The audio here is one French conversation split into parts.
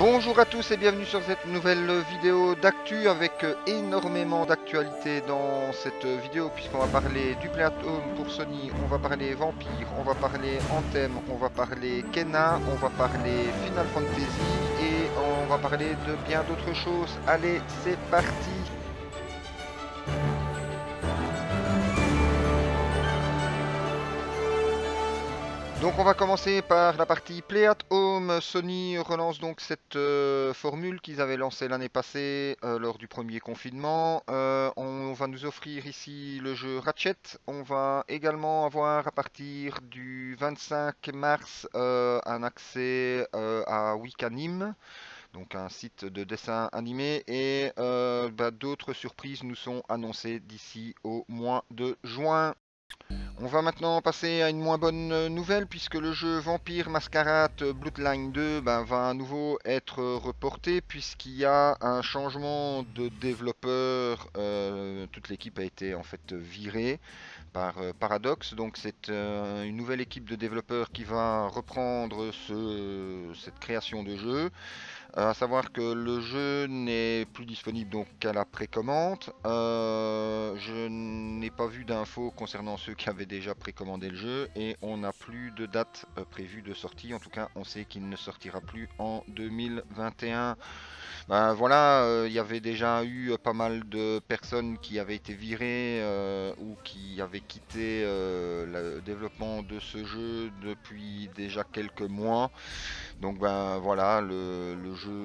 Bonjour à tous et bienvenue sur cette nouvelle vidéo d'actu avec énormément d'actualités dans cette vidéo puisqu'on va parler du Play at Home pour Sony, on va parler Vampire, on va parler Anthem, on va parler Kena, on va parler Final Fantasy et on va parler de bien d'autres choses. Allez, c'est parti! Donc on va commencer par la partie Play at Home. Sony relance donc cette formule qu'ils avaient lancée l'année passée lors du premier confinement. On va nous offrir ici le jeu Ratchet. On va également avoir à partir du 25 mars un accès à Wikanim, donc un site de dessin animé, et d'autres surprises nous sont annoncées d'ici au mois de juin. On va maintenant passer à une moins bonne nouvelle puisque le jeu Vampire Masquerade Bloodline 2 va à nouveau être reporté puisqu'il y a un changement de développeur. Toute l'équipe a été en fait virée par Paradox, donc c'est une nouvelle équipe de développeurs qui va reprendre cette création de jeu. À savoir que le jeu n'est plus disponible donc qu'à la précommande. Je n'ai pas vu d'infos concernant ceux qui avaient déjà précommandé le jeu et on n'a plus de date prévue de sortie. En tout cas, on sait qu'il ne sortira plus en 2021. Ben voilà, il y avait déjà eu pas mal de personnes qui avaient été virées ou qui avaient quitté le développement de ce jeu depuis déjà quelques mois. Donc ben voilà, le jeu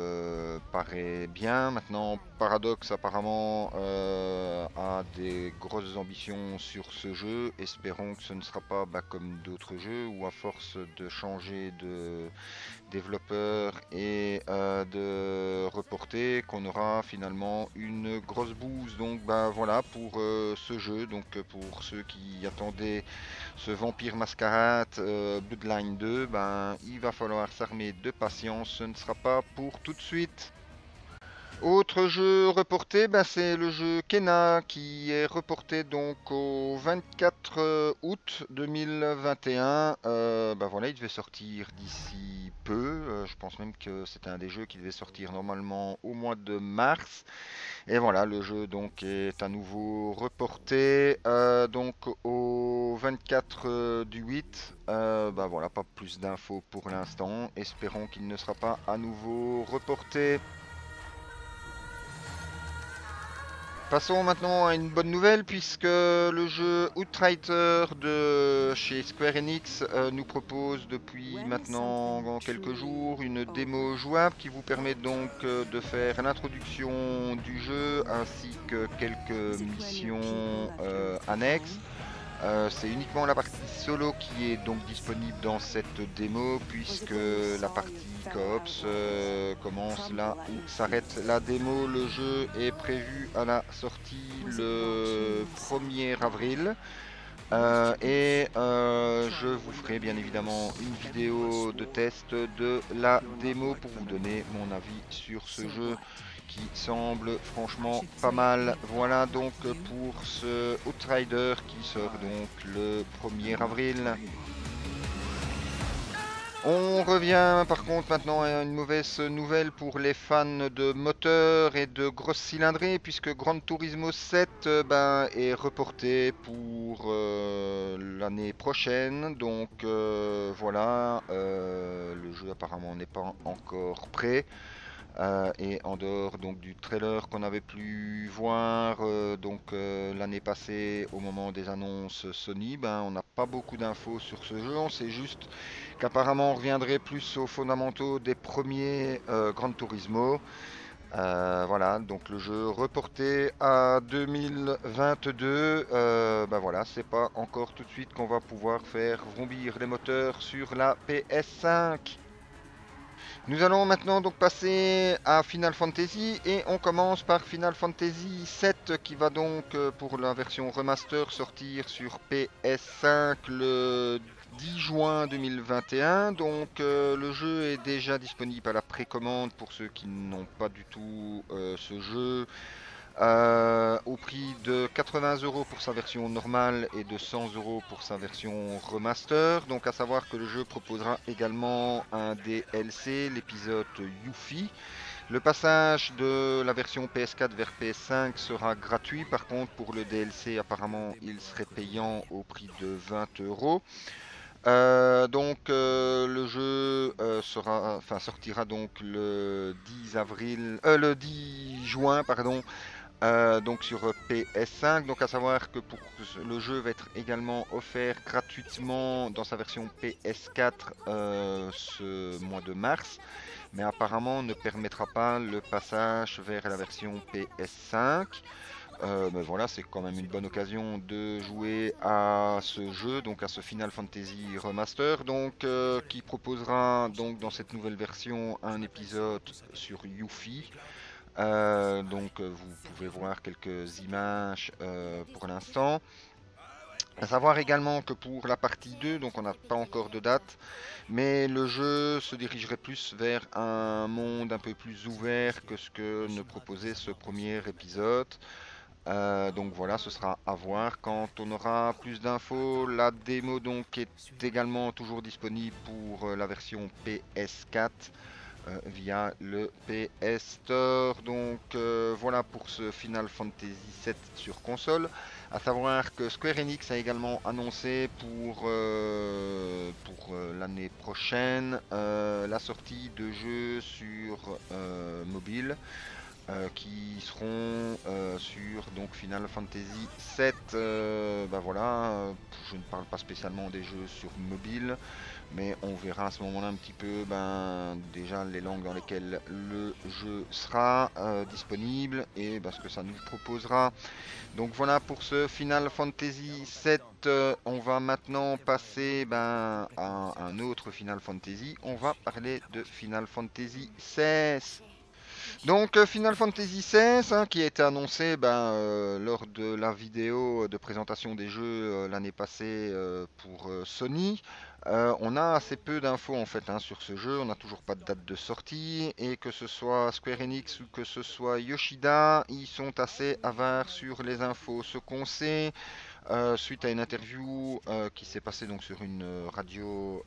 paraît bien. Maintenant, Paradox apparemment a des grosses ambitions sur ce jeu. Espérons que ce ne sera pas comme d'autres jeux où à force de changer de développeur et de reporter, qu'on aura finalement une grosse bouse. Donc ben voilà pour ce jeu. Donc pour ceux qui attendaient ce Vampire Masquerade Bloodline 2, il va falloir s'armer de patience, ce ne sera pas pour tout de suite. Autre jeu reporté, c'est le jeu Kena qui est reporté donc au 24 août 2021. Voilà, il devait sortir d'ici peu. Je pense même que c'était un des jeux qui devait sortir normalement au mois de mars. Et voilà, le jeu donc est à nouveau reporté donc au 24 du 8. Voilà, pas plus d'infos pour l'instant. Espérons qu'il ne sera pas à nouveau reporté. Passons maintenant à une bonne nouvelle puisque le jeu Outrider de chez Square Enix nous propose depuis maintenant quelques jours une démo jouable qui vous permet donc de faire l'introduction du jeu ainsi que quelques missions annexes. C'est uniquement la partie solo qui est donc disponible dans cette démo puisque la partie coop commence là où s'arrête la démo. Le jeu est prévu à la sortie le 1er avril. Je vous ferai bien évidemment une vidéo de test de la démo pour vous donner mon avis sur ce jeu qui semble franchement pas mal. Voilà donc pour ce Outrider qui sort donc le 1er avril. On revient par contre maintenant à une mauvaise nouvelle pour les fans de moteurs et de grosses cylindrées puisque Gran Turismo 7 est reporté pour l'année prochaine. Donc voilà, le jeu apparemment n'est pas encore prêt. Et en dehors donc du trailer qu'on avait pu voir l'année passée au moment des annonces Sony, on n'a pas beaucoup d'infos sur ce jeu. On sait juste qu'apparemment on reviendrait plus aux fondamentaux des premiers Gran Turismo. Voilà, donc le jeu reporté à 2022. Voilà, c'est pas encore tout de suite qu'on va pouvoir faire vrombir les moteurs sur la PS5. Nous allons maintenant donc passer à Final Fantasy et on commence par Final Fantasy 7 qui va donc pour la version remaster sortir sur PS5 le 10 juin 2021. Donc le jeu est déjà disponible à la précommande pour ceux qui n'ont pas du tout ce jeu. au prix de 80 € pour sa version normale et de 100 € pour sa version remaster. Donc à savoir que le jeu proposera également un DLC, l'épisode Yuffie. Le passage de la version PS4 vers PS5 sera gratuit. Par contre, pour le DLC, apparemment, il serait payant au prix de 20 €. Le jeu sortira donc le 10 juin, pardon, donc sur PS5. Donc à savoir que le jeu va être également offert gratuitement dans sa version PS4 ce mois de mars, mais apparemment ne permettra pas le passage vers la version PS5. Mais voilà, c'est quand même une bonne occasion de jouer à ce jeu, donc à ce Final Fantasy Remaster, qui proposera donc dans cette nouvelle version un épisode sur Yuffie. Vous pouvez voir quelques images pour l'instant. À savoir également que pour la partie 2, donc on n'a pas encore de date, mais le jeu se dirigerait plus vers un monde un peu plus ouvert que ce que ne proposait ce premier épisode. Donc voilà, ce sera à voir quand on aura plus d'infos. La démo donc est également toujours disponible pour la version PS4 via le PS Store. Voilà pour ce Final Fantasy VII sur console. À savoir que Square Enix a également annoncé pour l'année prochaine la sortie de jeux sur mobile. Qui seront sur donc Final Fantasy VII. Je ne parle pas spécialement des jeux sur mobile, mais on verra à ce moment-là un petit peu déjà les langues dans lesquelles le jeu sera disponible et ce que ça nous proposera. Donc voilà pour ce Final Fantasy VII. On va maintenant passer à un autre Final Fantasy. On va parler de Final Fantasy XVI. Donc Final Fantasy XVI qui a été annoncé lors de la vidéo de présentation des jeux l'année passée pour Sony. On a assez peu d'infos en fait sur ce jeu, on n'a toujours pas de date de sortie et que ce soit Square Enix ou que ce soit Yoshida, ils sont assez avares sur les infos. Ce qu'on sait, suite à une interview qui s'est passée donc sur une radio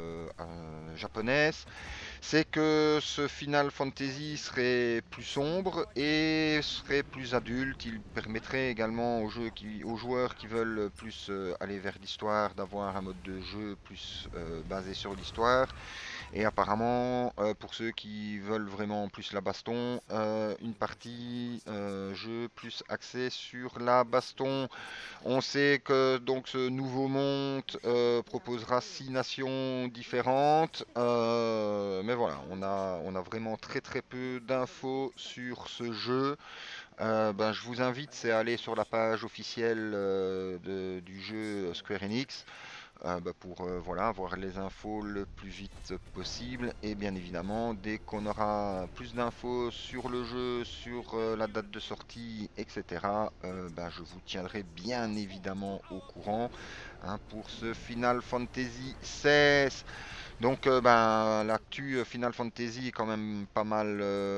japonaise, c'est que ce Final Fantasy serait plus sombre et serait plus adulte. Il permettrait également aux joueurs qui veulent plus aller vers l'histoire d'avoir un mode de jeu plus basé sur l'histoire. Et apparemment, pour ceux qui veulent vraiment plus la baston, une partie jeu plus axée sur la baston. On sait que donc ce nouveau monde proposera 6 nations différentes, mais voilà, on a vraiment très peu d'infos sur ce jeu. Je vous invite à aller sur la page officielle du jeu Square Enix pour avoir les infos le plus vite possible. Et bien évidemment, dès qu'on aura plus d'infos sur le jeu, sur la date de sortie, etc., je vous tiendrai bien évidemment au courant pour ce Final Fantasy XVI. Donc l'actu Final Fantasy est quand même pas mal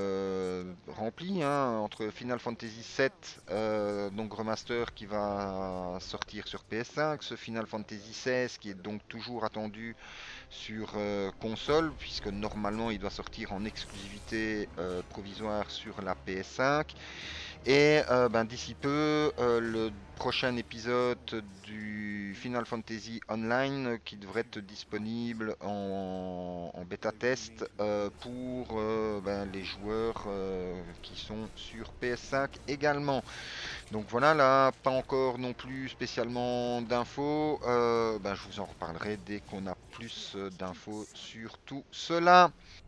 rempli entre Final Fantasy VII donc remaster qui va sortir sur PS5, ce Final Fantasy XVI qui est donc toujours attendu sur console puisque normalement il doit sortir en exclusivité provisoire sur la PS5. Et d'ici peu, le prochain épisode du Final Fantasy Online qui devrait être disponible en bêta test pour les joueurs qui sont sur PS5 également. Donc voilà, là, pas encore non plus spécialement d'infos. Je vous en reparlerai dès qu'on a plus d'infos sur tout cela.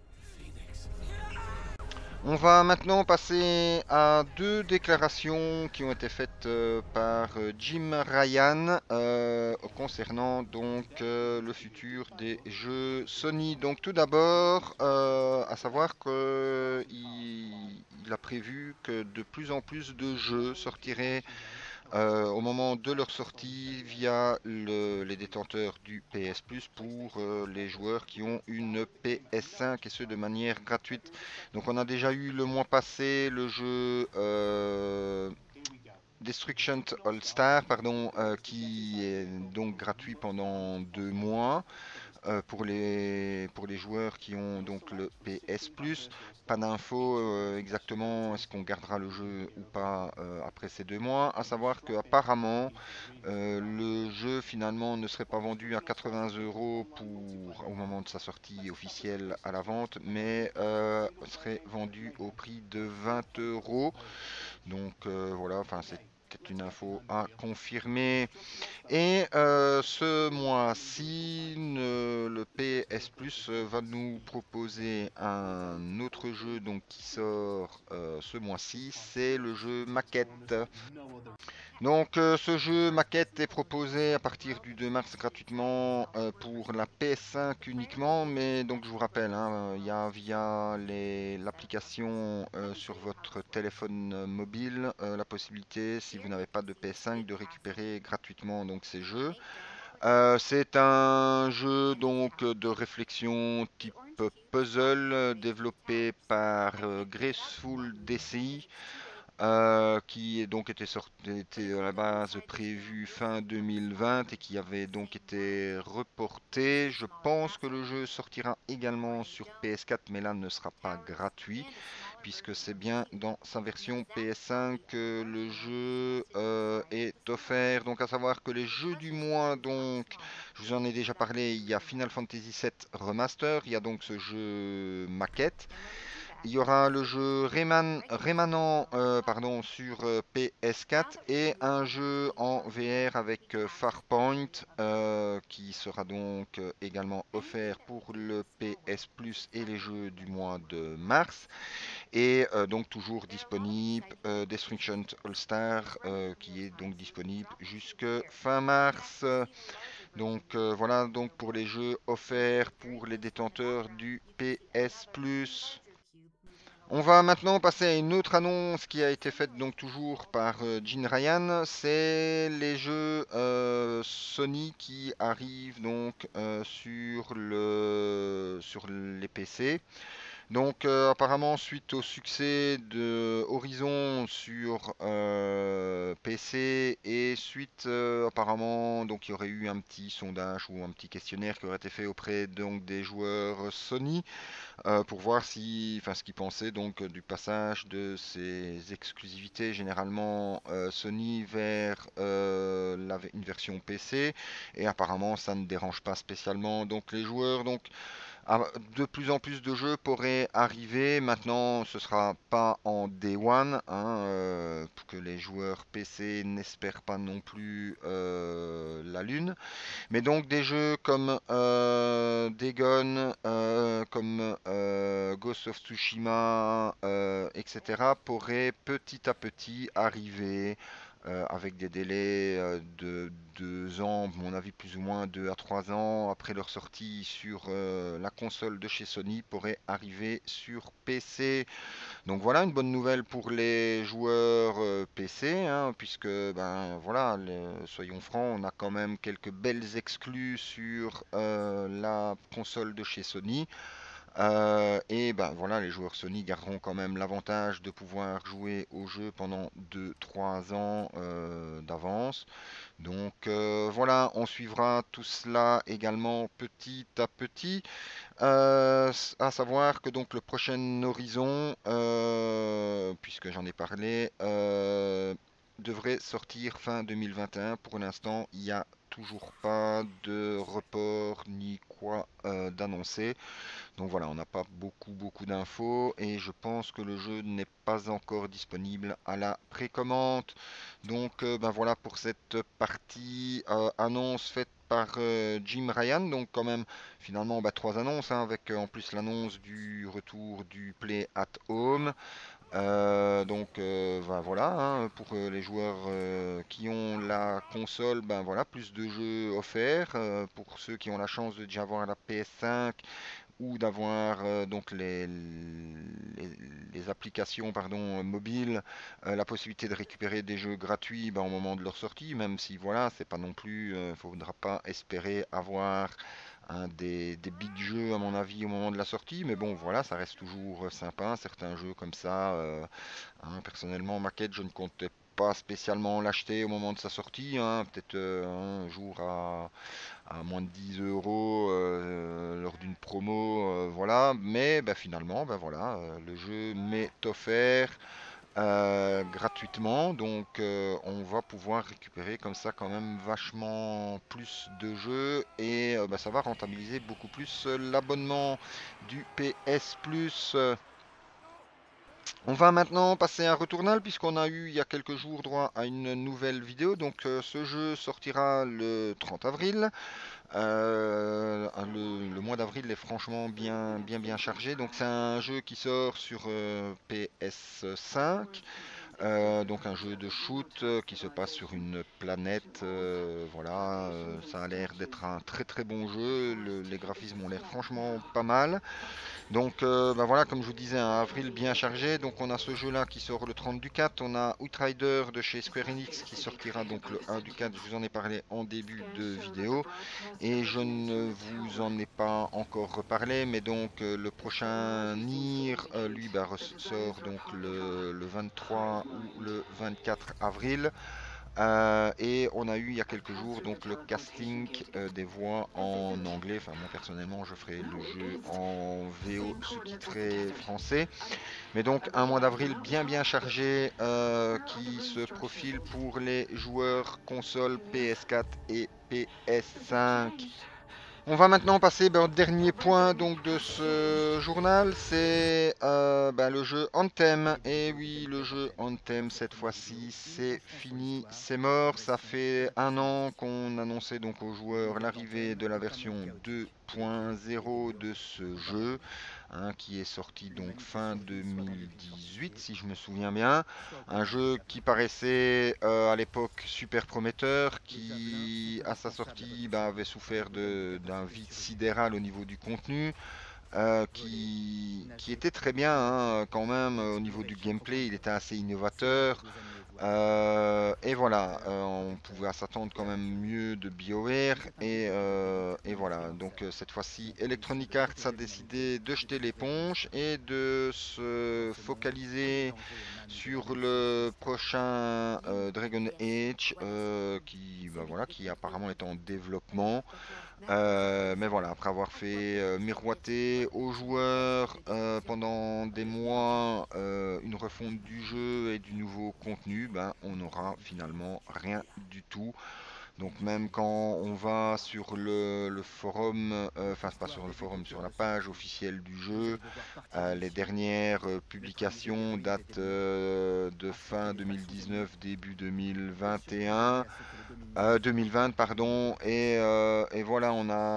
On va maintenant passer à deux déclarations qui ont été faites par Jim Ryan concernant le futur des jeux Sony. Donc tout d'abord, à savoir qu'il a prévu que de plus en plus de jeux sortiraient au moment de leur sortie via les détenteurs du PS Plus pour les joueurs qui ont une PS5 et ce de manière gratuite. Donc on a déjà eu le mois passé le jeu Destruction All Star, pardon, qui est donc gratuit pendant 2 mois pour les joueurs qui ont donc le PS Plus. Pas d'infos exactement est-ce qu'on gardera le jeu ou pas après ces 2 mois. À savoir que apparemment le jeu finalement ne serait pas vendu à 80 euros au moment de sa sortie officielle à la vente, mais serait vendu au prix de 20 euros. Donc voilà, enfin c'est peut-être une info à confirmer. Et ce mois-ci, le PS Plus va nous proposer un autre jeu donc, qui sort ce mois-ci, c'est le jeu Maquette. Donc ce jeu Maquette est proposé à partir du 2 mars gratuitement pour la PS5 uniquement, mais donc je vous rappelle, hein, il y a via l'application sur votre téléphone mobile la possibilité, si vous n'avez pas de PS5, de récupérer gratuitement donc ces jeux. C'est un jeu donc de réflexion type puzzle développé par Graceful DCI qui est donc était à la base prévu fin 2020 et qui avait donc été reporté. Je pense que le jeu sortira également sur PS4, mais là ne sera pas gratuit puisque c'est bien dans sa version PS5 que le jeu est offert. Donc à savoir que les jeux du mois, donc je vous en ai déjà parlé, il y a Final Fantasy VII Remaster, il y a donc ce jeu maquette. Il y aura le jeu Rémanent pardon, sur PS4 et un jeu en VR avec Farpoint qui sera donc également offert pour le PS Plus et les jeux du mois de mars. Et donc toujours disponible Destruction All Star qui est donc disponible jusque fin mars. Donc voilà donc pour les jeux offerts pour les détenteurs du PS Plus. On va maintenant passer à une autre annonce qui a été faite donc toujours par Jim Ryan. C'est les jeux Sony qui arrivent donc sur les PC. Donc apparemment suite au succès de Horizon sur PC et suite apparemment donc il y aurait eu un petit sondage ou un petit questionnaire qui aurait été fait auprès donc des joueurs Sony pour voir ce qu'ils pensaient donc du passage de ces exclusivités généralement Sony vers une version PC et apparemment ça ne dérange pas spécialement donc les joueurs donc de plus en plus de jeux pourraient arriver. Maintenant, ce sera pas en Day One, hein, pour que les joueurs PC n'espèrent pas non plus la lune. Mais donc des jeux comme Dagon, comme Ghost of Tsushima, etc. pourraient petit à petit arriver avec des délais de 2 ans, à mon avis plus ou moins 2 à 3 ans après leur sortie sur la console de chez Sony, pourraient arriver sur PC. Donc voilà une bonne nouvelle pour les joueurs PC, hein, puisque ben voilà, soyons francs, on a quand même quelques belles exclus sur la console de chez Sony. Et ben voilà, les joueurs Sony garderont quand même l'avantage de pouvoir jouer au jeu pendant 2 3 ans d'avance. Donc voilà, on suivra tout cela également petit à petit. À savoir que donc le prochain horizon, puisque j'en ai parlé, devrait sortir fin 2021. Pour l'instant, il n'y a toujours pas de report ni quoi d'annoncer. Donc voilà, on n'a pas beaucoup d'infos et je pense que le jeu n'est pas encore disponible à la précommande. Donc ben voilà pour cette partie annonce faite par Jim Ryan. Donc quand même finalement bah, 3 annonces hein, avec en plus l'annonce du retour du Play at Home. Donc ben voilà hein, pour les joueurs qui ont la console, ben voilà plus de jeux offerts. Pour ceux qui ont la chance de déjà avoir la PS5 ou d'avoir donc les les applications pardon, mobiles la possibilité de récupérer des jeux gratuits au moment de leur sortie, même si voilà, c'est pas non plus, faudra pas espérer avoir des big jeux à mon avis au moment de la sortie, mais bon voilà, ça reste toujours sympa, certains jeux comme ça. Personnellement, Maquette, je ne comptais pas spécialement l'acheter au moment de sa sortie, peut-être un jour à moins de 10 euros lors d'une promo, voilà, mais finalement, voilà, le jeu m'est offert gratuitement, donc on va pouvoir récupérer comme ça quand même vachement plus de jeux et ça va rentabiliser beaucoup plus l'abonnement du PS Plus. On va maintenant passer à Returnal puisqu'on a eu il y a quelques jours droit à une nouvelle vidéo. Donc ce jeu sortira le 30 avril. Le mois d'avril est franchement bien chargé. Donc c'est un jeu qui sort sur PS5. Donc un jeu de shoot qui se passe sur une planète. Voilà, ça a l'air d'être un très bon jeu. Les graphismes ont l'air franchement pas mal. Donc voilà, comme je vous disais, un avril bien chargé. Donc on a ce jeu là qui sort le 30 du 4. On a Outrider de chez Square Enix qui sortira donc le 1 du 4. Je vous en ai parlé en début de vidéo. Et je ne vous en ai pas encore reparlé. Mais donc le prochain Nier, lui, sort donc le 23 ou le 24 avril. Et on a eu il y a quelques jours donc le casting des voix en anglais. Enfin moi personnellement je ferai le jeu en VO sous-titré français. Mais donc un mois d'avril bien chargé qui se profile pour les joueurs console PS4 et PS5. On va maintenant passer au dernier point donc de ce journal, c'est le jeu Anthem. Et oui, le jeu Anthem cette fois-ci, c'est fini, c'est mort. Ça fait un an qu'on annonçait donc aux joueurs l'arrivée de la version 2.0 de ce jeu, qui est sorti donc fin 2018 si je me souviens bien. Un jeu qui paraissait à l'époque super prometteur, qui à sa sortie avait souffert d'un vide sidéral au niveau du contenu. Qui était très bien quand même au niveau du gameplay, il était assez innovateur. Et voilà, on pouvait s'attendre quand même mieux de BioWare. Et voilà, donc cette fois-ci, Electronic Arts a décidé de jeter l'éponge et de se focaliser sur le prochain Dragon Age qui apparemment est en développement. Mais voilà, après avoir fait miroiter aux joueurs pendant des mois une refonte du jeu et du nouveau contenu, on n'aura finalement rien du tout. Donc même quand on va sur le forum, enfin c'est pas sur le forum, sur la page officielle du jeu, les dernières publications datent de fin 2019, début 2021. 2020 pardon, et voilà,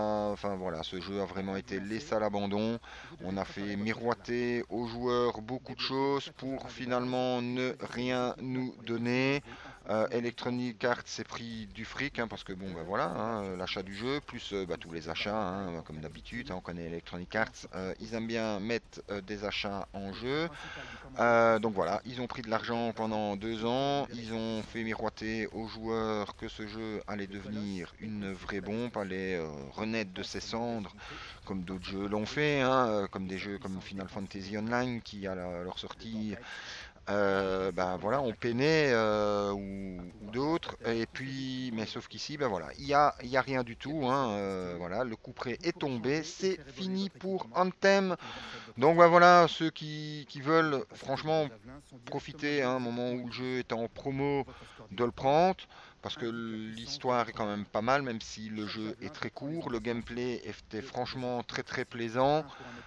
ce jeu a vraiment été laissé à l'abandon. On a fait miroiter aux joueurs beaucoup de choses pour finalement ne rien nous donner. Electronic Arts s'est pris du fric, parce que bon voilà, l'achat du jeu plus tous les achats, comme d'habitude, on connaît Electronic Arts, ils aiment bien mettre des achats en jeu. Donc voilà, ils ont pris de l'argent pendant 2 ans, ils ont fait miroiter aux joueurs que ce jeu allait devenir une vraie bombe, allait renaître de ses cendres, comme d'autres jeux l'ont fait, comme des jeux comme Final Fantasy Online qui à leur sortie voilà, on peinait ou d'autres, et puis mais sauf qu'ici voilà, il y a rien du tout, voilà, le couperet est tombé, c'est fini pour Anthem. Donc voilà, ceux qui veulent franchement profiter à un moment où le jeu est en promo de le prendre, parce que l'histoire est quand même pas mal, même si le jeu est très court, le gameplay était franchement très plaisant.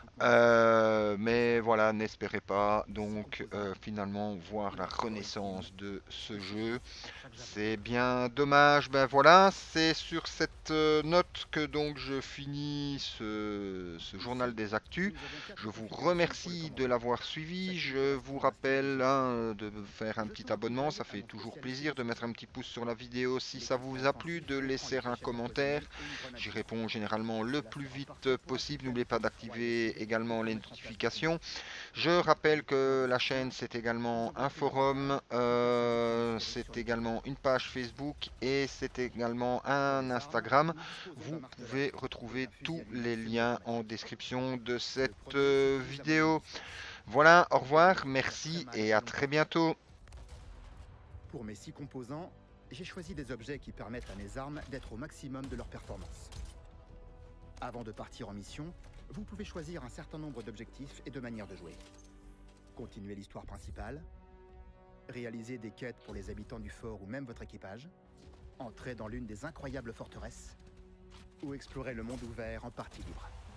Mais voilà, n'espérez pas donc finalement voir la renaissance de ce jeu. C'est bien dommage. Voilà, c'est sur cette note que donc je finis ce journal des actus. Je vous vous remercie de l'avoir suivi. Je vous rappelle de faire un petit abonnement, ça fait toujours plaisir, de mettre un petit pouce sur la vidéo si ça vous a plu, de laisser un commentaire. J'y réponds généralement le plus vite possible. N'oubliez pas d'activer également les notifications. Je rappelle que la chaîne, c'est également un forum, c'est également une page Facebook et c'est également un Instagram. Vous pouvez retrouver tous les liens en description de cette vidéo. Voilà, au revoir, merci et à très bientôt. Pour mes 6 composants, j'ai choisi des objets qui permettent à mes armes d'être au maximum de leur performance. Avant de partir en mission, vous pouvez choisir un certain nombre d'objectifs et de manières de jouer. Continuer l'histoire principale, réaliser des quêtes pour les habitants du fort ou même votre équipage, entrer dans l'une des incroyables forteresses, ou explorer le monde ouvert en partie libre.